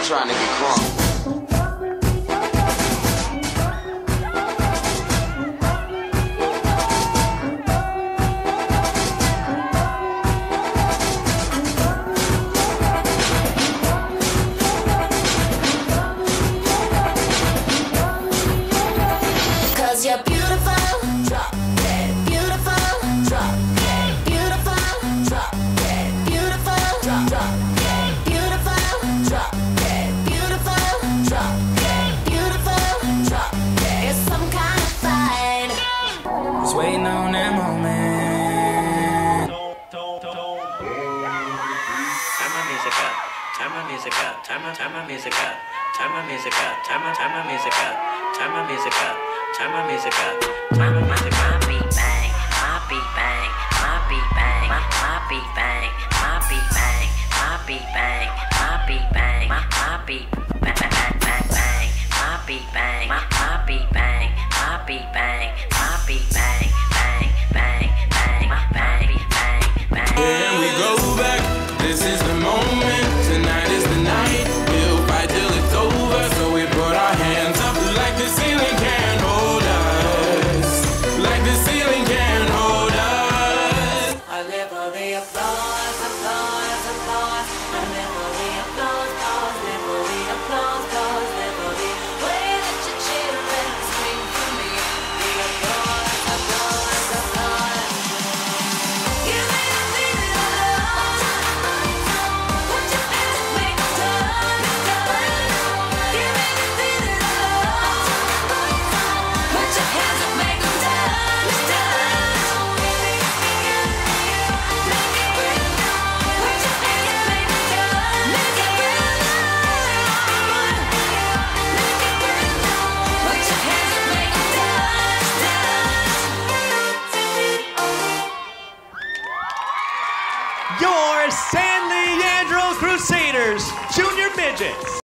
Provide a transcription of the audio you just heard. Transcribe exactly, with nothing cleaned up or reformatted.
trying to get crunk. You're beautiful, drop dead. Beautiful, drop dead. Beautiful, drop dead. Beautiful, drop dead. Beautiful, drop dead. Beautiful, drop dead. Beautiful, drop dead. It's some kind of fight. Just waiting on that moment. Turn my music up. Turn my music up. Turn my turn my music up. Turn my music up. Turn my turn my music up. Turn my music up. Turn my music up. Turn my music up. My beat bang, my beat bang, my beat bang, my, my beat bang, my beat bang, my beat bang, my beat bang, my, my beat bang, bang, bang, bang, my beat bang, my, my beat bang, my beat bang, my beat bang, bang, bang, bang, bang, bang, bang. And we go back. This is the moment. Tonight is the night. We'll fight till it's over. So we put our hands up like the ceiling can't hold us. Like the ceiling can't hold us. I live for the applause, applause, applause. I live for the applause, applause, live for the applause, applause, live for the way that you cheer and scream for me. The applause, applause, applause. Give me the feeling of love. Put your hands up, make them turn, turn. Give me the feeling of love. Put your hands up, make them dance, dance. Your San Leandro Crusaders Junior Midgets.